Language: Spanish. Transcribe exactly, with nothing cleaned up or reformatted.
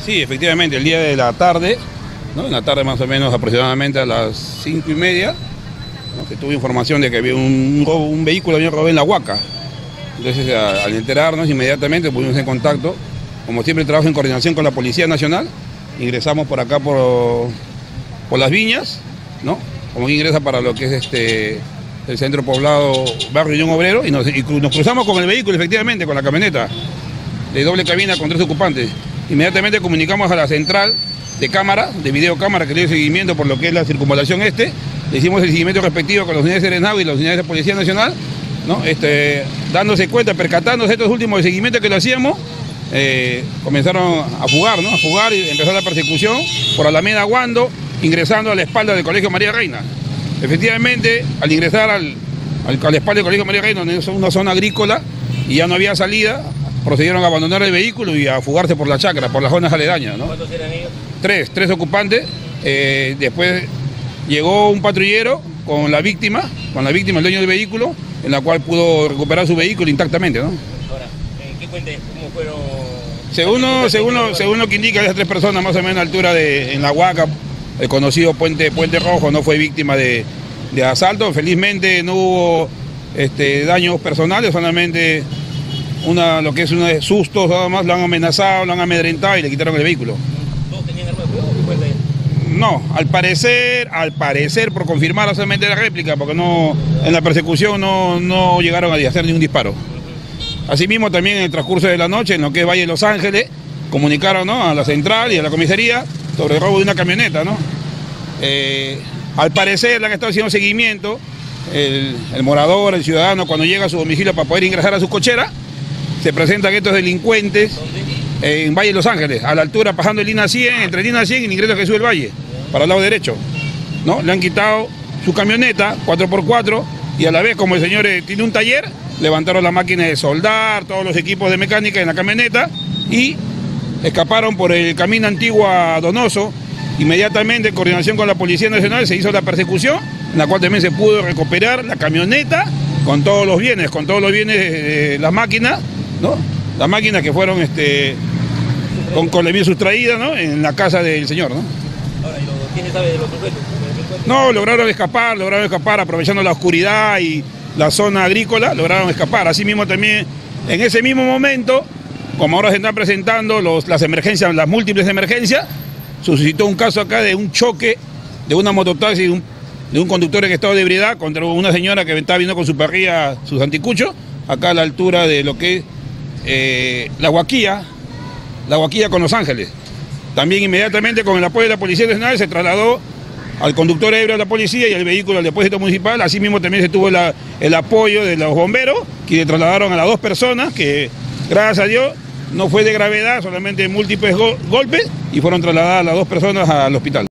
Sí, efectivamente, el día de la tarde, ¿no? En la tarde más o menos aproximadamente a las cinco y media, ¿no? Se tuvo información de que había un, robo, un vehículo había robado en La Huaca. Entonces, a, al enterarnos inmediatamente pusimos en contacto, como siempre trabajo en coordinación con la Policía Nacional, ingresamos por acá por, por Las Viñas, ¿no? Como que ingresa para lo que es este el centro poblado Barrio Unión Obrero, y nos, y nos cruzamos con el vehículo, efectivamente, con la camioneta de doble cabina con tres ocupantes. Inmediatamente comunicamos a la central de cámara, de videocámara, que le dio seguimiento por lo que es la circunvalación este. Le hicimos el seguimiento respectivo con las unidades de Serenazgo y las unidades de Policía Nacional, ¿no? Este, dándose cuenta, percatándose estos últimos de seguimiento que lo hacíamos, eh, comenzaron a fugar, ¿no? A fugar y empezó la persecución por Alameda Guando, ingresando a la espalda del Colegio María Reina. Efectivamente, al ingresar al, al, a la espalda del Colegio María Reina, donde es una zona agrícola y ya no había salida, procedieron a abandonar el vehículo y a fugarse por la chacra, por las zonas aledañas, ¿no? ¿Cuántos eran ellos? Tres, tres ocupantes. Eh, después llegó un patrullero con la víctima, con la víctima, el dueño del vehículo, en la cual pudo recuperar su vehículo intactamente, ¿no? Ahora, ¿qué cuentes? ¿Cómo fueron? Según, lo, según, lo, según lo que indica, esas tres personas más o menos a la altura de en La Huaca, el conocido Puente, Puente Rojo, no fue víctima de, de asalto. Felizmente no hubo este, daños personales, solamente una, lo que es un susto, nada más, lo han amenazado, lo han amedrentado y le quitaron el vehículo. ¿Todos tenían armas de fuego? ¿Qué cuenta ahí? No, al parecer, al parecer, por confirmar solamente la réplica, porque no, en la persecución no, no llegaron a hacer ningún disparo. Asimismo, también en el transcurso de la noche, en lo que es Valle de Los Ángeles, comunicaron, ¿no?, a la central y a la comisaría sobre el robo de una camioneta, ¿no? Eh, al parecer le han estado haciendo seguimiento, el, el morador, el ciudadano, cuando llega a su domicilio para poder ingresar a su cochera, se presentan estos delincuentes en Valle de Los Ángeles, a la altura, pasando el Lina cien, entre Lina cien y el ingreso a Jesús del Valle, para el lado derecho, ¿no? Le han quitado su camioneta, cuatro por cuatro, y a la vez, como el señor eh, tiene un taller, levantaron la máquina de soldar, todos los equipos de mecánica en la camioneta, y escaparon por el camino antiguo a Donoso. Inmediatamente, en coordinación con la Policía Nacional, se hizo la persecución, en la cual también se pudo recuperar la camioneta con todos los bienes, con todos los bienes de las máquinas, ¿no? Las máquinas que fueron este, con, con la bien sustraída, ¿no?, en la casa del señor, ¿no? Ahora, ¿quién sabe de los sujetos? No, lograron escapar, lograron escapar aprovechando la oscuridad y la zona agrícola, lograron escapar. Asimismo también, en ese mismo momento, como ahora se están presentando los, las emergencias, las múltiples emergencias, suscitó un caso acá de un choque de una mototaxi, de un, de un conductor en estado de ebriedad contra una señora que estaba viendo con su parrilla sus anticuchos, acá a la altura de lo que es eh, la Huaquilla, la Huaquilla con Los Ángeles. También inmediatamente con el apoyo de la Policía Nacional se trasladó al conductor ebrio a la policía y al vehículo al depósito municipal. Asimismo también se tuvo la, el apoyo de los bomberos, que trasladaron a las dos personas, que gracias a Dios no fue de gravedad, solamente múltiples go golpes, y fueron trasladadas las dos personas al hospital.